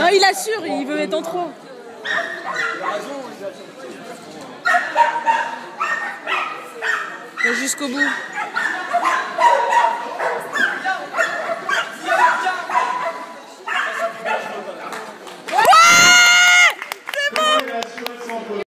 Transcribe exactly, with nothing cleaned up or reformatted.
Ah, il assure, il veut être en trop. Jusqu'au bout.